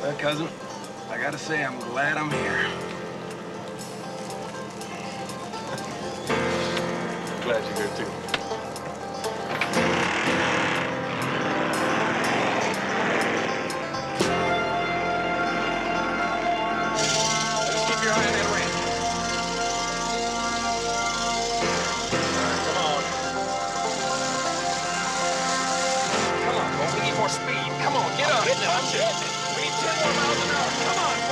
Cousin, I gotta say, I'm glad I'm here. Glad you're here, too. Just keep your eye on that ramp. Come on, boy, we need more speed. Come on, get up. We need 10 more miles an hour. Come on.